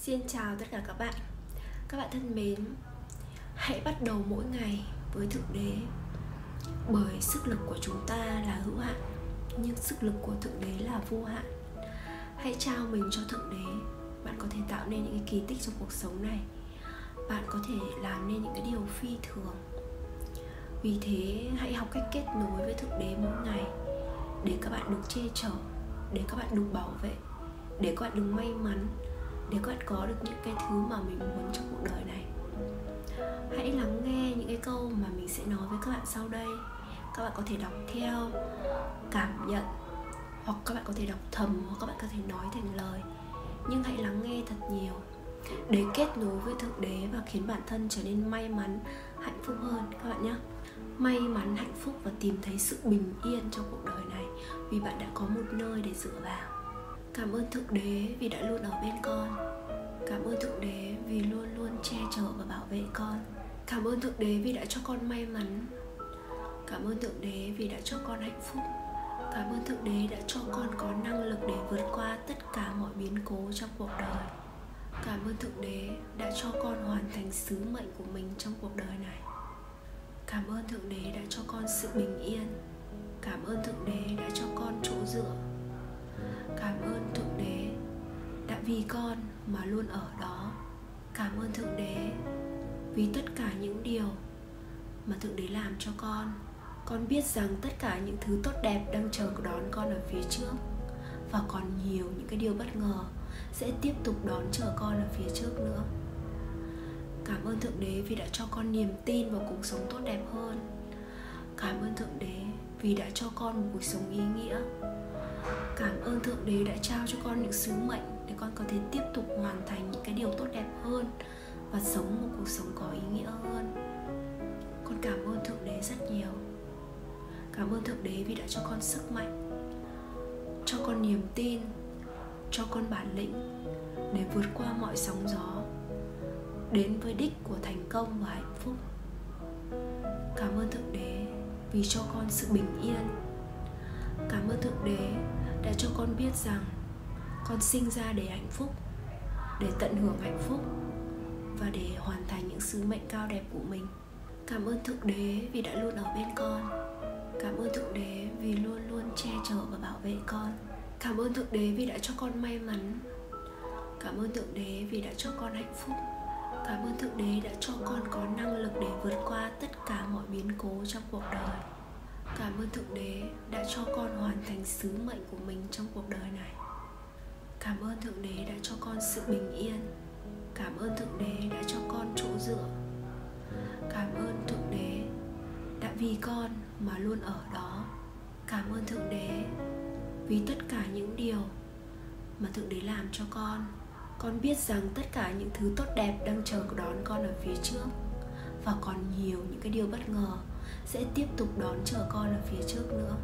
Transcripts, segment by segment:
Xin chào tất cả các bạn. Các bạn thân mến, hãy bắt đầu mỗi ngày với Thượng Đế. Bởi sức lực của chúng ta là hữu hạn, nhưng sức lực của Thượng Đế là vô hạn. Hãy trao mình cho Thượng Đế. Bạn có thể tạo nên những cái kỳ tích trong cuộc sống này. Bạn có thể làm nên những cái điều phi thường. Vì thế hãy học cách kết nối với Thượng Đế mỗi ngày, để các bạn được che chở, để các bạn được bảo vệ, để các bạn được may mắn, để các bạn có được những cái thứ mà mình muốn trong cuộc đời này. Hãy lắng nghe những cái câu mà mình sẽ nói với các bạn sau đây. Các bạn có thể đọc theo, cảm nhận, hoặc các bạn có thể đọc thầm, hoặc các bạn có thể nói thành lời. Nhưng hãy lắng nghe thật nhiều để kết nối với Thượng Đế và khiến bản thân trở nên may mắn, hạnh phúc hơn các bạn nhé. May mắn, hạnh phúc và tìm thấy sự bình yên trong cuộc đời này, vì bạn đã có một nơi để dựa vào. Cảm ơn Thượng Đế vì đã luôn ở bên con. Cảm ơn Thượng Đế vì luôn luôn che chở và bảo vệ con. Cảm ơn Thượng Đế vì đã cho con may mắn. Cảm ơn Thượng Đế vì đã cho con hạnh phúc. Cảm ơn Thượng Đế đã cho con có năng lực để vượt qua tất cả mọi biến cố trong cuộc đời. Cảm ơn Thượng Đế đã cho con hoàn thành sứ mệnh của mình trong cuộc đời này. Cảm ơn Thượng Đế đã cho con sự bình yên. Cảm ơn Thượng Đế đã cho con chỗ dựa. Cảm ơn Thượng Đế đã vì con mà luôn ở đó. Cảm ơn Thượng Đế vì tất cả những điều mà Thượng Đế làm cho con. Con biết rằng tất cả những thứ tốt đẹp đang chờ đón con ở phía trước, và còn nhiều những cái điều bất ngờ sẽ tiếp tục đón chờ con ở phía trước nữa. Cảm ơn Thượng Đế vì đã cho con niềm tin vào cuộc sống tốt đẹp hơn. Cảm ơn Thượng Đế vì đã cho con một cuộc sống ý nghĩa. Cảm ơn Thượng Đế đã trao cho con những sứ mệnh để con có thể tiếp tục hoàn thành những cái điều tốt đẹp hơn và sống một cuộc sống có ý nghĩa hơn. Con cảm ơn Thượng Đế rất nhiều. Cảm ơn Thượng Đế vì đã cho con sức mạnh, cho con niềm tin, cho con bản lĩnh để vượt qua mọi sóng gió, đến với đích của thành công và hạnh phúc. Cảm ơn Thượng Đế vì cho con sự bình yên. Cảm ơn Thượng Đế đã cho con biết rằng con sinh ra để hạnh phúc, để tận hưởng hạnh phúc và để hoàn thành những sứ mệnh cao đẹp của mình. Cảm ơn Thượng Đế vì đã luôn ở bên con. Cảm ơn Thượng Đế vì luôn luôn che chở và bảo vệ con. Cảm ơn Thượng Đế vì đã cho con may mắn. Cảm ơn Thượng Đế vì đã cho con hạnh phúc. Cảm ơn Thượng Đế đã cho con có năng lực để vượt qua tất cả mọi biến cố trong cuộc đời. Cảm ơn Thượng Đế đã cho con hoàn thành sứ mệnh của mình trong cuộc đời này. Cảm ơn Thượng Đế đã cho con sự bình yên. Cảm ơn Thượng Đế đã cho con chỗ dựa. Cảm ơn Thượng Đế đã vì con mà luôn ở đó. Cảm ơn Thượng Đế vì tất cả những điều mà Thượng Đế làm cho con. Con biết rằng tất cả những thứ tốt đẹp đang chờ đón con ở phía trước, và còn nhiều những cái điều bất ngờ sẽ tiếp tục đón chờ con ở phía trước nữa.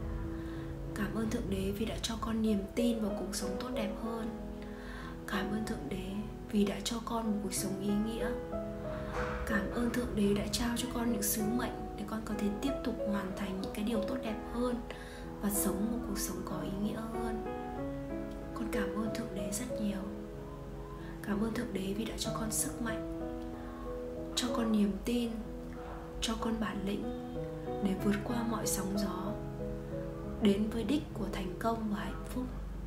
Cảm ơn Thượng Đế vì đã cho con niềm tin vào cuộc sống tốt đẹp hơn. Cảm ơn Thượng Đế vì đã cho con một cuộc sống ý nghĩa. Cảm ơn Thượng Đế đã trao cho con những sứ mệnh để con có thể tiếp tục hoàn thành những cái điều tốt đẹp hơn và sống một cuộc sống có ý nghĩa hơn. Con cảm ơn Thượng Đế rất nhiều. Cảm ơn Thượng Đế vì đã cho con sức mạnh, cho con niềm tin, cho con bản lĩnh để vượt qua mọi sóng gió, đến với đích của thành công và hạnh phúc.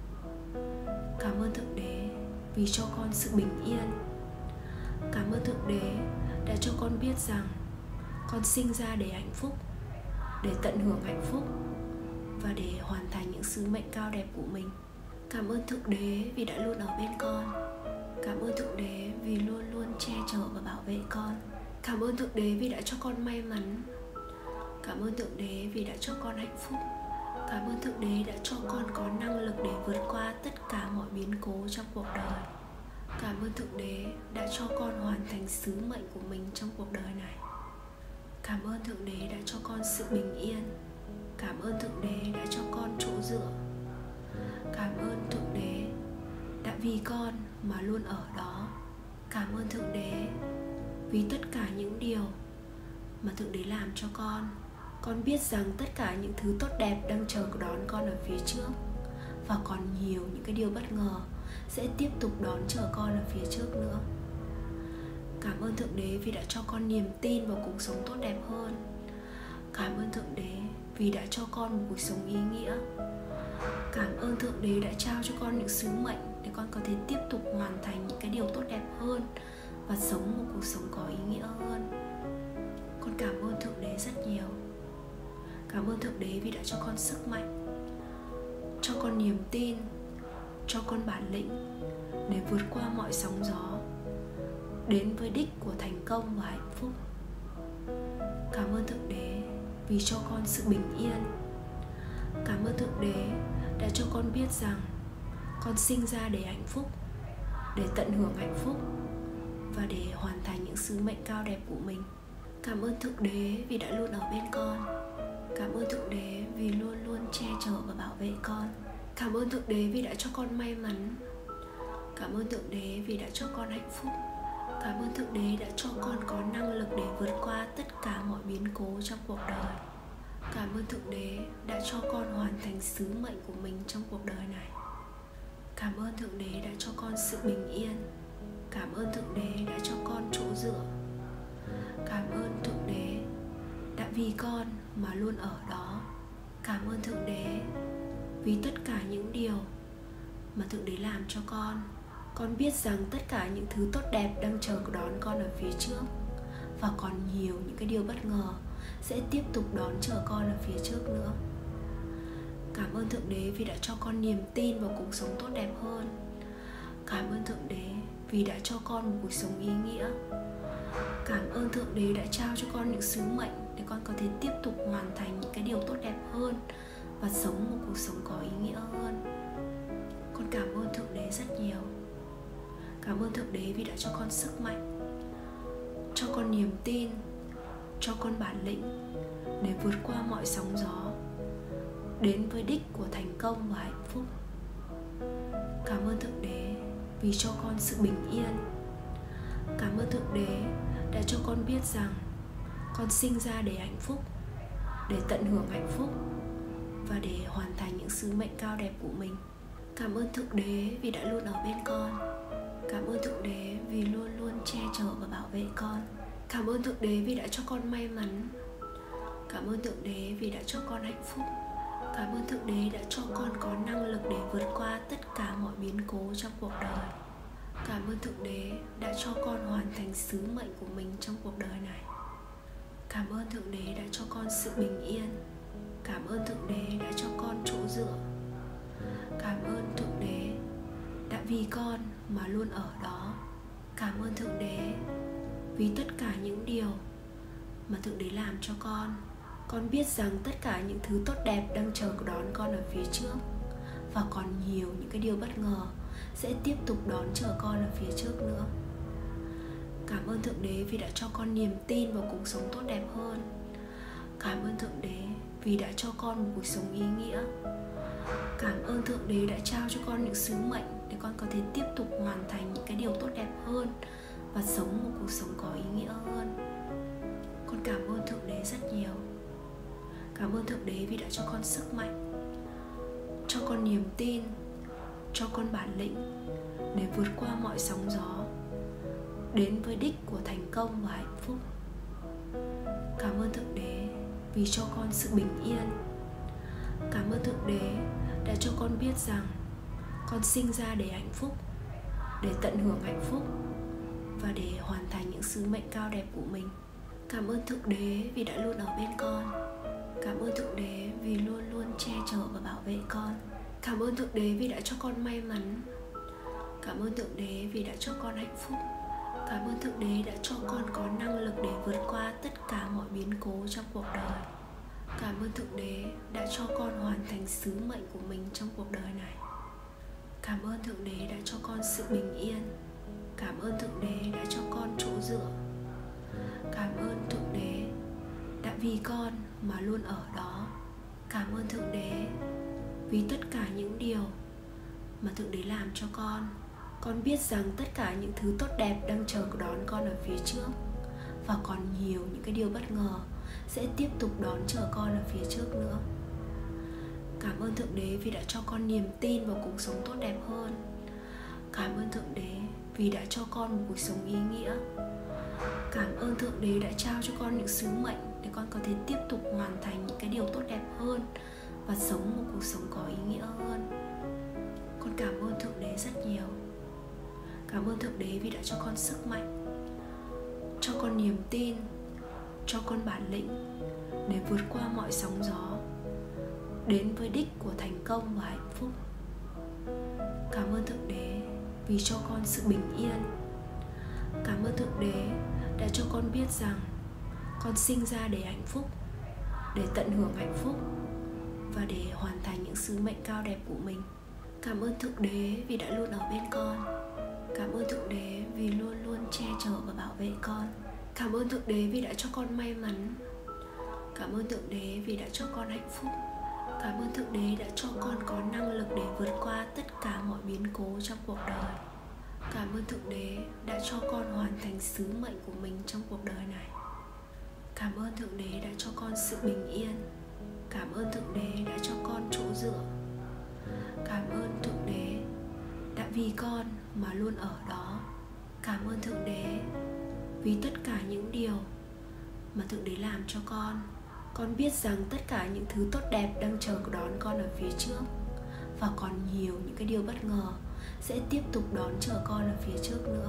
Cảm ơn Thượng Đế vì cho con sự bình yên. Cảm ơn Thượng Đế đã cho con biết rằng con sinh ra để hạnh phúc, để tận hưởng hạnh phúc và để hoàn thành những sứ mệnh cao đẹp của mình. Cảm ơn Thượng Đế vì đã luôn ở bên con. Cảm ơn Thượng Đế vì luôn luôn che chở và bảo vệ con. Cảm ơn Thượng Đế vì đã cho con may mắn. Cảm ơn Thượng Đế vì đã cho con hạnh phúc. Cảm ơn Thượng Đế đã cho con có năng lực để vượt qua tất cả mọi biến cố trong cuộc đời. Cảm ơn Thượng Đế đã cho con hoàn thành sứ mệnh của mình trong cuộc đời này. Cảm ơn Thượng Đế đã cho con sự bình yên. Cảm ơn Thượng Đế đã cho con chỗ dựa. Cảm ơn Thượng Đế đã vì con mà luôn ở đó. Cảm ơn Thượng Đế vì tất cả những điều mà Thượng Đế làm cho con. Con biết rằng tất cả những thứ tốt đẹp đang chờ đón con ở phía trước, và còn nhiều những cái điều bất ngờ sẽ tiếp tục đón chờ con ở phía trước nữa. Cảm ơn Thượng Đế vì đã cho con niềm tin vào cuộc sống tốt đẹp hơn. Cảm ơn Thượng Đế vì đã cho con một cuộc sống ý nghĩa. Cảm ơn Thượng Đế đã trao cho con những sứ mệnh để con có thể tiếp tục hoàn thành những cái điều tốt đẹp hơn và sống một cuộc sống có ý nghĩa hơn. Con cảm ơn Thượng Đế rất nhiều. Cảm ơn Thượng Đế vì đã cho con sức mạnh, cho con niềm tin, cho con bản lĩnh để vượt qua mọi sóng gió, đến với đích của thành công và hạnh phúc. Cảm ơn Thượng Đế vì cho con sự bình yên. Cảm ơn Thượng Đế đã cho con biết rằng con sinh ra để hạnh phúc, để tận hưởng hạnh phúc và để hoàn thành những sứ mệnh cao đẹp của mình. Cảm ơn Thượng Đế vì đã luôn ở bên con. Cảm ơn Thượng Đế vì luôn luôn che chở và bảo vệ con. Cảm ơn Thượng Đế vì đã cho con may mắn. Cảm ơn Thượng Đế vì đã cho con hạnh phúc. Cảm ơn Thượng Đế đã cho con có năng lực để vượt qua tất cả mọi biến cố trong cuộc đời. Cảm ơn Thượng Đế đã cho con hoàn thành sứ mệnh của mình trong cuộc đời này. Cảm ơn Thượng Đế đã cho con sự bình yên. Cảm ơn Thượng Đế đã cho con chỗ dựa. Cảm ơn Thượng Đế đã vì con mà luôn ở đó. Cảm ơn Thượng Đế vì tất cả những điều mà Thượng Đế làm cho con. Con biết rằng tất cả những thứ tốt đẹp đang chờ đón con ở phía trước, và còn nhiều những cái điều bất ngờ sẽ tiếp tục đón chờ con ở phía trước nữa. Cảm ơn Thượng Đế vì đã cho con niềm tin vào cuộc sống tốt đẹp hơn. Cảm ơn Thượng Đế vì đã cho con một cuộc sống ý nghĩa. Cảm ơn Thượng Đế đã trao cho con những sứ mệnh để con có thể tiếp tục hoàn thành những cái điều tốt đẹp hơn và sống một cuộc sống có ý nghĩa hơn. Con cảm ơn Thượng Đế rất nhiều. Cảm ơn Thượng Đế vì đã cho con sức mạnh, cho con niềm tin, cho con bản lĩnh để vượt qua mọi sóng gió, đến với đích của thành công và hạnh phúc. Cảm ơn Thượng Đế vì cho con sự bình yên. Cảm ơn Thượng Đế đã cho con biết rằng con sinh ra để hạnh phúc, để tận hưởng hạnh phúc và để hoàn thành những sứ mệnh cao đẹp của mình. Cảm ơn Thượng Đế vì đã luôn ở bên con. Cảm ơn Thượng Đế vì luôn luôn che chở và bảo vệ con. Cảm ơn Thượng Đế vì đã cho con may mắn. Cảm ơn Thượng Đế vì đã cho con hạnh phúc. Cảm ơn Thượng Đế đã cho con có năng lực để vượt qua tất cả mọi biến cố trong cuộc đời. Cảm ơn Thượng Đế đã cho con hoàn thành sứ mệnh của mình trong cuộc đời này. Cảm ơn Thượng Đế đã cho con sự bình yên. Cảm ơn Thượng Đế đã cho con chỗ dựa. Cảm ơn Thượng Đế đã vì con mà luôn ở đó. Cảm ơn Thượng Đế vì tất cả những điều mà Thượng Đế làm cho con. Con biết rằng tất cả những thứ tốt đẹp đang chờ đón con ở phía trước, và còn nhiều những cái điều bất ngờ sẽ tiếp tục đón chờ con ở phía trước nữa. Cảm ơn Thượng Đế vì đã cho con niềm tin vào cuộc sống tốt đẹp hơn. Cảm ơn Thượng Đế vì đã cho con một cuộc sống ý nghĩa. Cảm ơn Thượng Đế đã trao cho con những sứ mệnh để con có thể tiếp tục hoàn thành những cái điều tốt đẹp hơn và sống một cuộc sống có ý nghĩa hơn. Con cảm ơn Thượng Đế rất nhiều. Cảm ơn Thượng Đế vì đã cho con sức mạnh, cho con niềm tin, cho con bản lĩnh để vượt qua mọi sóng gió, đến với đích của thành công và hạnh phúc. Cảm ơn Thượng Đế vì cho con sự bình yên. Cảm ơn Thượng Đế đã cho con biết rằng con sinh ra để hạnh phúc, để tận hưởng hạnh phúc và để hoàn thành những sứ mệnh cao đẹp của mình. Cảm ơn Thượng Đế vì đã luôn ở bên con. Cảm ơn Thượng Đế vì luôn luôn che chở và bảo vệ con. Cảm ơn Thượng Đế vì đã cho con may mắn. Cảm ơn Thượng Đế vì đã cho con hạnh phúc. Cảm ơn Thượng Đế đã cho con có năng lực để vượt qua tất cả mọi biến cố trong cuộc đời. Cảm ơn Thượng Đế đã cho con hoàn thành sứ mệnh của mình trong cuộc đời này. Cảm ơn Thượng Đế đã cho con sự bình yên. Cảm ơn Thượng Đế đã cho con chỗ dựa. Cảm ơn Thượng Đế đã vì con mà luôn ở đó. Cảm ơn Thượng Đế vì tất cả những điều mà Thượng Đế làm cho con. Con biết rằng tất cả những thứ tốt đẹp đang chờ đón con ở phía trước, và còn nhiều những cái điều bất ngờ sẽ tiếp tục đón chờ con ở phía trước nữa. Cảm ơn Thượng Đế vì đã cho con niềm tin vào cuộc sống tốt đẹp hơn. Cảm ơn Thượng Đế vì đã cho con một cuộc sống ý nghĩa. Cảm ơn Thượng Đế đã trao cho con những sứ mệnh để con có thể tiếp tục hoàn thành những cái điều tốt đẹp hơn và sống một cuộc sống có ý nghĩa hơn. Con cảm ơn Thượng Đế rất nhiều. Cảm ơn Thượng Đế vì đã cho con sức mạnh, cho con niềm tin, cho con bản lĩnh để vượt qua mọi sóng gió, đến với đích của thành công và hạnh phúc. Cảm ơn Thượng Đế vì cho con sự bình yên. Cảm ơn Thượng Đế đã cho con biết rằng con sinh ra để hạnh phúc, để tận hưởng hạnh phúc và để hoàn thành những sứ mệnh cao đẹp của mình. Cảm ơn Thượng Đế vì đã luôn ở bên con. Cảm ơn Thượng Đế vì luôn luôn che chở và bảo vệ con. Cảm ơn Thượng Đế vì đã cho con may mắn. Cảm ơn Thượng Đế vì đã cho con hạnh phúc. Cảm ơn Thượng Đế đã cho con có năng lực để vượt qua tất cả mọi biến cố trong cuộc đời. Cảm ơn Thượng Đế đã cho con hoàn thành sứ mệnh của mình trong cuộc đời này. Cảm ơn Thượng Đế đã cho con sự bình yên. Cảm ơn Thượng Đế đã cho con chỗ dựa. Cảm ơn Thượng Đế đã vì con mà luôn ở đó. Cảm ơn Thượng Đế vì tất cả những điều mà Thượng Đế làm cho con. Con biết rằng tất cả những thứ tốt đẹp đang chờ đón con ở phía trước, và còn nhiều những cái điều bất ngờ sẽ tiếp tục đón chờ con ở phía trước nữa.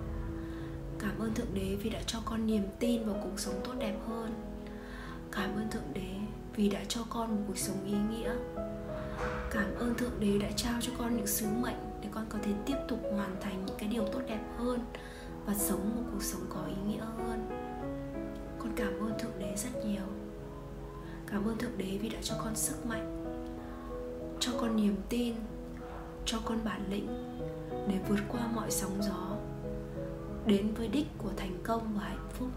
Cảm ơn Thượng Đế vì đã cho con niềm tin vào cuộc sống tốt đẹp hơn. Cảm ơn Thượng Đế vì đã cho con một cuộc sống ý nghĩa. Cảm ơn Thượng Đế đã trao cho con những sứ mệnh để con có thể tiếp tục hoàn thành những cái điều tốt đẹp hơn và sống một cuộc sống có ý nghĩa hơn. Con cảm ơn Thượng Đế rất nhiều. Cảm ơn Thượng Đế vì đã cho con sức mạnh, cho con niềm tin, cho con bản lĩnh để vượt qua mọi sóng gió, đến với đích của thành công và hạnh phúc.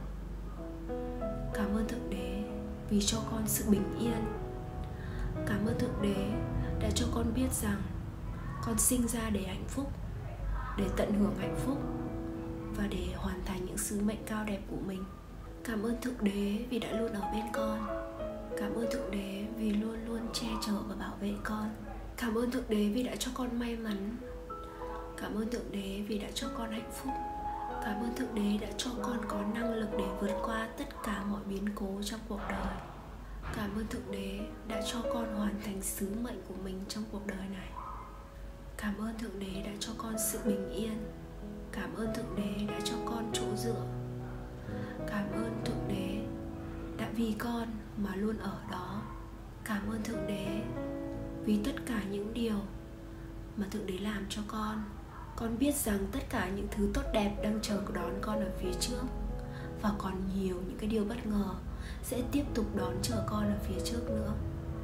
Cảm ơn Thượng Đế vì cho con sự bình yên. Cảm ơn Thượng Đế đã cho con biết rằng con sinh ra để hạnh phúc, để tận hưởng hạnh phúc và để hoàn thành những sứ mệnh cao đẹp của mình. Cảm ơn Thượng Đế vì đã luôn ở bên con. Cảm ơn Thượng Đế vì luôn luôn che chở và bảo vệ con. Cảm ơn Thượng Đế vì đã cho con may mắn. Cảm ơn Thượng Đế vì đã cho con hạnh phúc. Cảm ơn Thượng Đế đã cho con có năng lực để vượt qua tất cả mọi biến cố trong cuộc đời. Cảm ơn Thượng Đế đã cho con hoàn thành sứ mệnh của mình trong cuộc đời này. Cảm ơn Thượng Đế đã cho con sự bình yên. Cảm ơn Thượng Đế đã cho con chỗ dựa. Cảm ơn Thượng Đế đã vì con mà luôn ở đó. Cảm ơn Thượng Đế vì tất cả những điều mà Thượng Đế làm cho con. Con biết rằng tất cả những thứ tốt đẹp đang chờ đón con ở phía trước, và còn nhiều những cái điều bất ngờ sẽ tiếp tục đón chờ con ở phía trước nữa.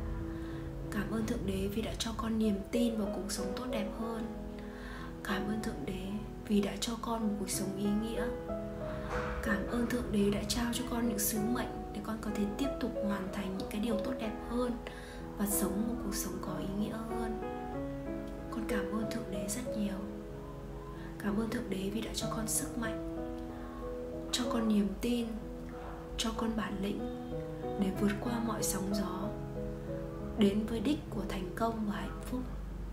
Cảm ơn Thượng Đế vì đã cho con niềm tin vào cuộc sống tốt đẹp hơn. Cảm ơn Thượng Đế vì đã cho con một cuộc sống ý nghĩa. Cảm ơn Thượng Đế đã trao cho con những sứ mệnh để con có thể tiếp tục hoàn thành những cái điều tốt đẹp hơn và sống một cuộc sống có ý nghĩa hơn. Con cảm ơn Thượng Đế rất nhiều. Cảm ơn Thượng Đế vì đã cho con sức mạnh, cho con niềm tin, cho con bản lĩnh để vượt qua mọi sóng gió, đến với đích của thành công và hạnh phúc.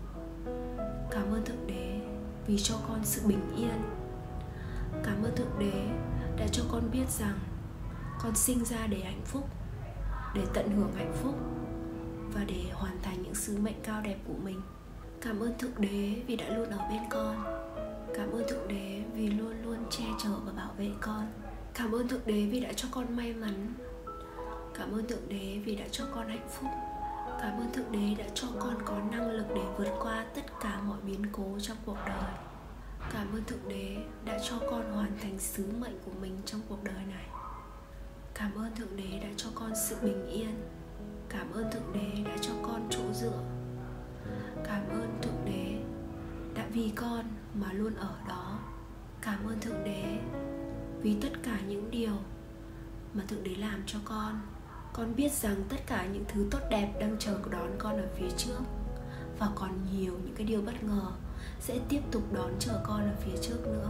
Cảm ơn Thượng Đế vì cho con sự bình yên. Cảm ơn Thượng Đế đã cho con biết rằng con sinh ra để hạnh phúc, để tận hưởng hạnh phúc và để hoàn thành những sứ mệnh cao đẹp của mình. Cảm ơn Thượng Đế vì đã luôn ở bên con. Cảm ơn Thượng Đế vì luôn luôn che chở và bảo vệ con. Cảm ơn Thượng Đế vì đã cho con may mắn. Cảm ơn Thượng Đế vì đã cho con hạnh phúc. Cảm ơn Thượng Đế đã cho con có năng lực để vượt qua tất cả mọi biến cố trong cuộc đời. Cảm ơn Thượng Đế đã cho con hoàn thành sứ mệnh của mình trong cuộc đời này. Cảm ơn Thượng Đế đã cho con sự bình yên. Cảm ơn Thượng Đế đã cho con chỗ dựa. Cảm ơn Thượng Đế đã vì con mà luôn ở đó. Cảm ơn Thượng Đế vì tất cả những điều mà Thượng Đế làm cho con. Con biết rằng tất cả những thứ tốt đẹp đang chờ đón con ở phía trước, và còn nhiều những cái điều bất ngờ sẽ tiếp tục đón chờ con ở phía trước nữa.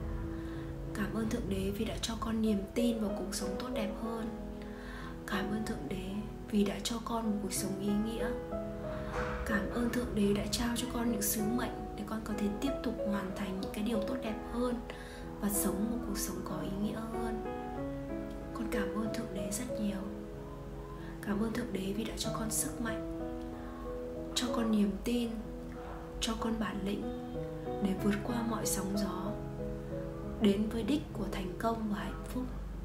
Cảm ơn Thượng Đế vì đã cho con niềm tin vào cuộc sống tốt đẹp hơn. Cảm ơn Thượng Đế vì đã cho con một cuộc sống ý nghĩa. Cảm ơn Thượng Đế đã trao cho con những sứ mệnh để con có thể tiếp tục hoàn thành những cái điều tốt đẹp hơn và sống một cuộc sống có ý nghĩa hơn. Con cảm ơn Thượng Đế rất nhiều. Cảm ơn Thượng Đế vì đã cho con sức mạnh, cho con niềm tin, cho con bản lĩnh để vượt qua mọi sóng gió, đến với đích của thành công và hạnh phúc.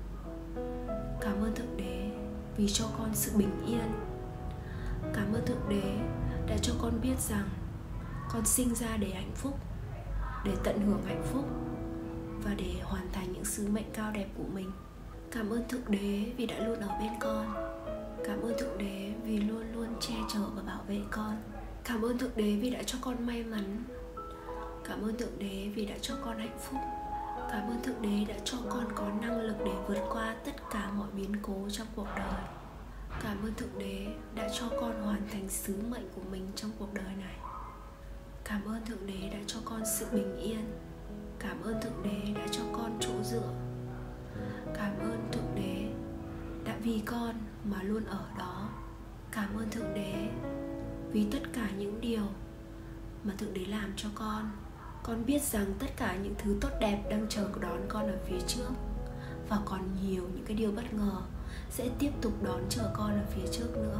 Cảm ơn Thượng Đế vì cho con sự bình yên. Cảm ơn Thượng Đế đã cho con biết rằng con sinh ra để hạnh phúc, để tận hưởng hạnh phúc và để hoàn thành những sứ mệnh cao đẹp của mình. Cảm ơn Thượng Đế vì đã luôn ở bên con. Cảm ơn Thượng Đế vì luôn luôn che chở và bảo vệ con. Cảm ơn Thượng Đế vì đã cho con may mắn. Cảm ơn Thượng Đế vì đã cho con hạnh phúc. Cảm ơn Thượng Đế đã cho con có năng lực để vượt qua tất cả mọi biến cố trong cuộc đời. Cảm ơn Thượng Đế đã cho con hoàn thành sứ mệnh của mình trong cuộc đời này. Cảm ơn Thượng Đế đã cho con sự bình yên. Cảm ơn Thượng Đế đã cho con chỗ dựa. Cảm ơn Thượng Đế đã vì con mà luôn ở đó. Cảm ơn Thượng Đế vì tất cả những điều mà Thượng Đế làm cho con. Con biết rằng tất cả những thứ tốt đẹp đang chờ đón con ở phía trước, và còn nhiều những cái điều bất ngờ sẽ tiếp tục đón chờ con ở phía trước nữa.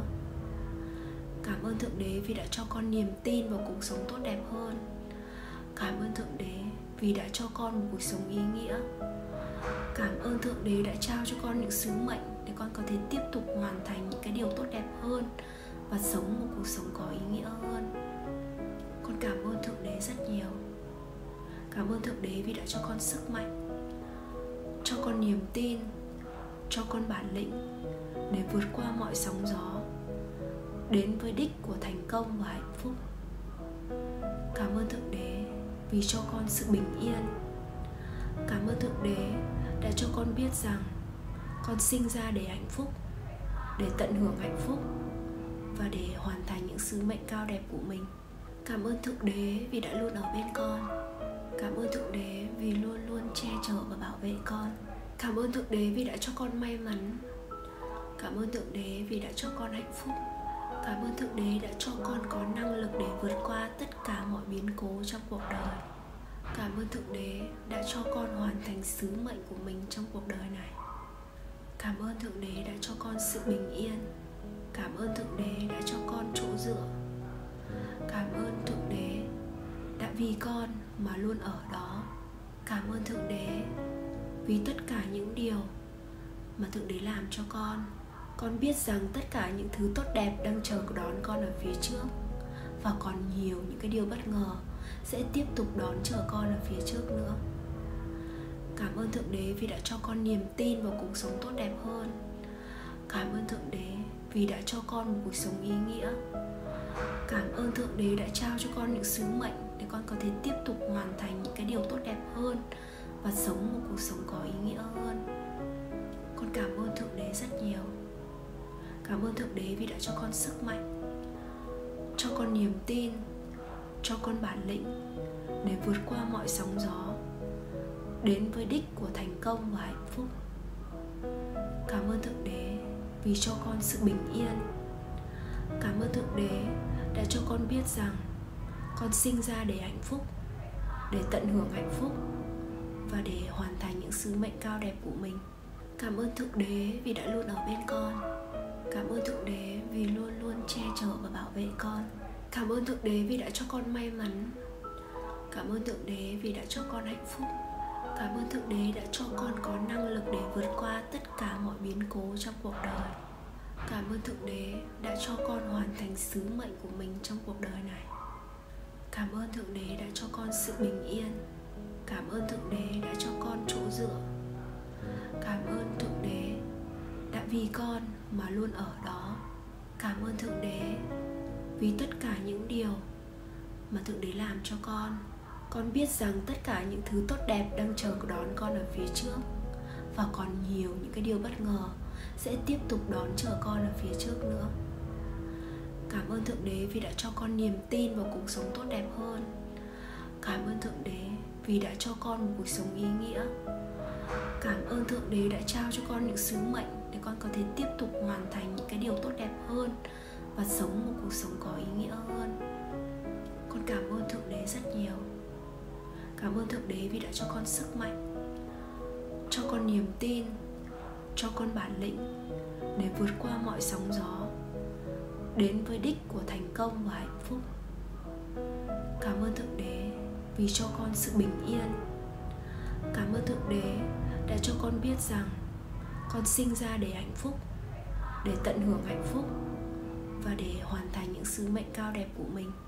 Cảm ơn Thượng Đế vì đã cho con niềm tin vào cuộc sống tốt đẹp hơn. Cảm ơn Thượng Đế vì đã cho con một cuộc sống ý nghĩa. Cảm ơn Thượng Đế đã trao cho con những sứ mệnh để con có thể tiếp tục hoàn thành những cái điều tốt đẹp hơn và sống một cuộc sống có ý nghĩa hơn. Con cảm ơn Thượng Đế rất nhiều. Cảm ơn Thượng Đế vì đã cho con sức mạnh, cho con niềm tin, cho con bản lĩnh để vượt qua mọi sóng gió, đến với đích của thành công và hạnh phúc. Cảm ơn Thượng Đế vì cho con sự bình yên. Cảm ơn Thượng Đế đã cho con biết rằng con sinh ra để hạnh phúc, để tận hưởng hạnh phúc và để hoàn thành những sứ mệnh cao đẹp của mình. Cảm ơn Thượng Đế vì đã luôn ở bên con. Cảm ơn Thượng Đế vì luôn luôn che chở và bảo vệ con. Cảm ơn Thượng Đế vì đã cho con may mắn. Cảm ơn Thượng Đế vì đã cho con hạnh phúc. Cảm ơn Thượng Đế đã cho con có năng lực để vượt qua tất cả mọi biến cố trong cuộc đời. Cảm ơn Thượng Đế đã cho con hoàn thành sứ mệnh của mình trong cuộc đời này. Cảm ơn Thượng Đế đã cho con sự bình yên. Cảm ơn Thượng Đế đã cho con chỗ dựa. Cảm ơn Thượng Đế đã vì con mà luôn ở đó. Cảm ơn Thượng Đế vì tất cả những điều mà Thượng Đế làm cho con. Con biết rằng tất cả những thứ tốt đẹp đang chờ đón con ở phía trước, và còn nhiều những cái điều bất ngờ sẽ tiếp tục đón chờ con ở phía trước nữa. Cảm ơn Thượng Đế vì đã cho con niềm tin vào cuộc sống tốt đẹp hơn. Cảm ơn Thượng Đế vì đã cho con một cuộc sống ý nghĩa. Cảm ơn Thượng Đế đã trao cho con những sứ mệnh để con có thể tiếp tục hoàn thành những cái điều tốt đẹp hơn và sống một cuộc sống có ý nghĩa hơn. Con cảm ơn Thượng Đế rất nhiều. Cảm ơn Thượng Đế vì đã cho con sức mạnh, cho con niềm tin, cho con bản lĩnh để vượt qua mọi sóng gió, đến với đích của thành công và hạnh phúc. Cảm ơn Thượng Đế vì cho con sự bình yên. Cảm ơn Thượng Đế đã cho con biết rằng con sinh ra để hạnh phúc, để tận hưởng hạnh phúc và để hoàn thành những sứ mệnh cao đẹp của mình. Cảm ơn Thượng Đế vì đã luôn ở bên con. Cảm ơn Thượng Đế vì luôn luôn che chở và bảo vệ con. Cảm ơn Thượng Đế vì đã cho con may mắn. Cảm ơn Thượng Đế vì đã cho con hạnh phúc. Cảm ơn Thượng Đế đã cho con có năng lực để vượt qua tất cả mọi biến cố trong cuộc đời. Cảm ơn Thượng Đế đã cho con hoàn thành sứ mệnh của mình trong cuộc đời này. Cảm ơn Thượng Đế đã cho con sự bình yên. Cảm ơn Thượng Đế đã cho con chỗ dựa. Cảm ơn Thượng Đế đã vì con mà luôn ở đó. Cảm ơn Thượng Đế vì tất cả những điều mà Thượng Đế làm cho con. Con biết rằng tất cả những thứ tốt đẹp đang chờ đón con ở phía trước, và còn nhiều những cái điều bất ngờ sẽ tiếp tục đón chờ con ở phía trước nữa. Cảm ơn Thượng Đế vì đã cho con niềm tin vào cuộc sống tốt đẹp hơn. Cảm ơn Thượng Đế vì đã cho con một cuộc sống ý nghĩa. Cảm ơn Thượng Đế đã trao cho con những sứ mệnh để con có thể tiếp tục hoàn thành những cái điều tốt đẹp hơn và sống một cuộc sống có ý nghĩa hơn. Con cảm ơn Thượng Đế rất nhiều. Cảm ơn Thượng Đế vì đã cho con sức mạnh, cho con niềm tin, cho con bản lĩnh để vượt qua mọi sóng gió, đến với đích của thành công và hạnh phúc. Cảm ơn Thượng Đế vì cho con sự bình yên. Cảm ơn Thượng Đế đã cho con biết rằng con sinh ra để hạnh phúc, để tận hưởng hạnh phúc và để hoàn thành những sứ mệnh cao đẹp của mình.